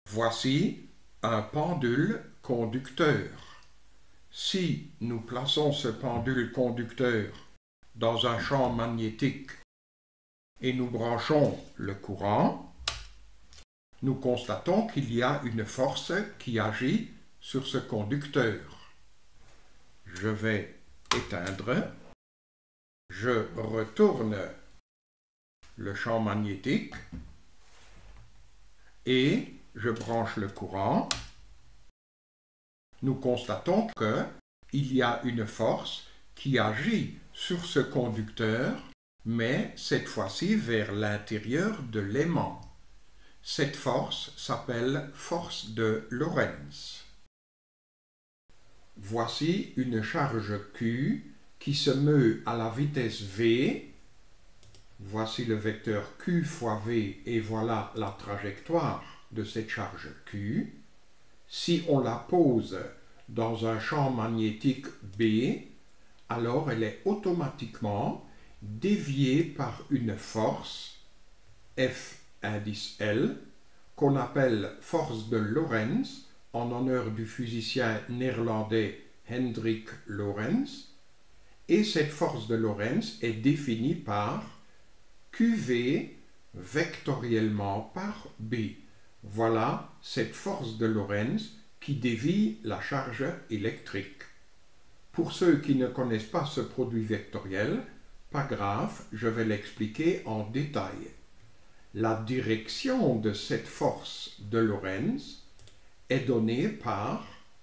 Voici un pendule conducteur. Si nous plaçons ce pendule conducteur dans un champ magnétique et nous branchons le courant, nous constatons qu'il y a une force qui agit sur ce conducteur. Je vais éteindre, je retourne le champ magnétique et je branche le courant. Nous constatons qu'il y a une force qui agit sur ce conducteur, mais cette fois-ci vers l'intérieur de l'aimant. Cette force s'appelle force de Lorentz. Voici une charge Q qui se meut à la vitesse V. Voici le vecteur Q fois V et voilà la trajectoire de cette charge Q. Si on la pose dans un champ magnétique B, alors elle est automatiquement déviée par une force F indice L qu'on appelle force de Lorentz en honneur du physicien néerlandais Hendrik Lorentz, et cette force de Lorentz est définie par QV vectoriellement par B. Voilà cette force de Lorentz qui dévie la charge électrique. Pour ceux qui ne connaissent pas ce produit vectoriel, pas grave, je vais l'expliquer en détail. La direction de cette force de Lorentz est donnée par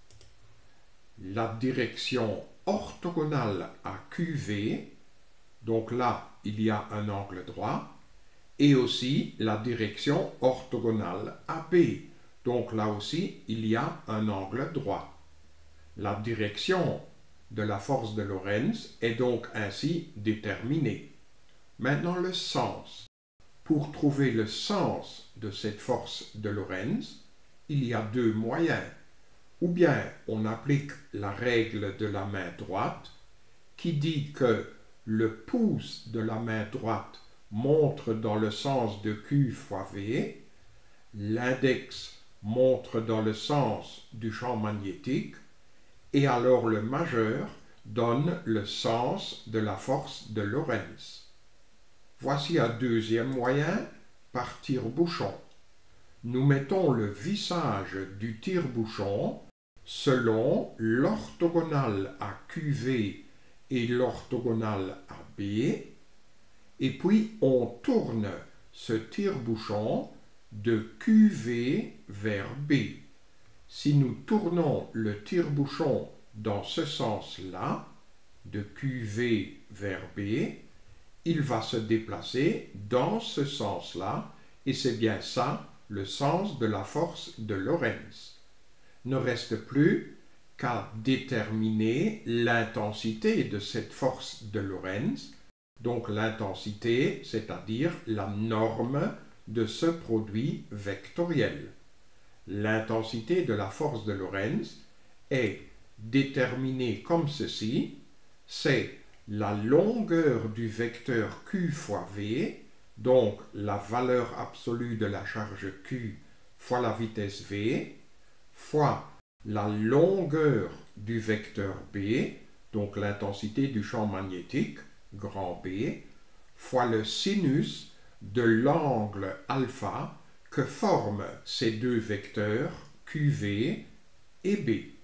la direction orthogonale à QV, donc là il y a un angle droit, et aussi la direction orthogonale à B, donc là aussi il y a un angle droit. La direction de la force de Lorentz est donc ainsi déterminée. Maintenant le sens. Pour trouver le sens de cette force de Lorentz, il y a deux moyens. Ou bien on applique la règle de la main droite qui dit que le pouce de la main droite montre dans le sens de Q fois V, l'index montre dans le sens du champ magnétique, et alors le majeur donne le sens de la force de Lorentz. Voici un deuxième moyen, par tire-bouchon. Nous mettons le vissage du tire-bouchon selon l'orthogonale à QV et l'orthogonale à B, et puis on tourne ce tire-bouchon de QV vers B. Si nous tournons le tire-bouchon dans ce sens-là, de QV vers B, il va se déplacer dans ce sens-là, et c'est bien ça le sens de la force de Lorentz. Ne reste plus qu'à déterminer l'intensité de cette force de Lorentz, donc l'intensité, c'est-à-dire la norme de ce produit vectoriel. L'intensité de la force de Lorentz est déterminée comme ceci, c'est la longueur du vecteur Q fois V, donc la valeur absolue de la charge Q fois la vitesse V, fois la longueur du vecteur B, donc l'intensité du champ magnétique, grand B, fois le sinus de l'angle alpha que forment ces deux vecteurs QV et B.